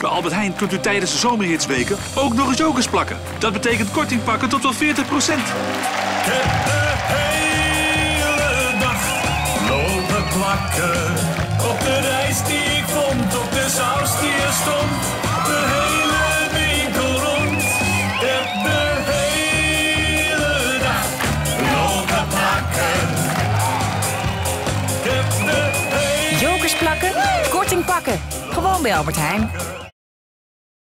Bij Albert Heijn kunt u tijdens de zomerhitsweken ook nog eens jokers plakken. Dat betekent korting pakken tot wel 40%. Heb de hele dag lopen plakken. Op de rijst die ik vond, op de saus die er stond. De hele winkel rond. Heb de hele dag lopen plakken. Heb de hele... Jokers plakken, korting pakken. Gewoon bij Albert Heijn.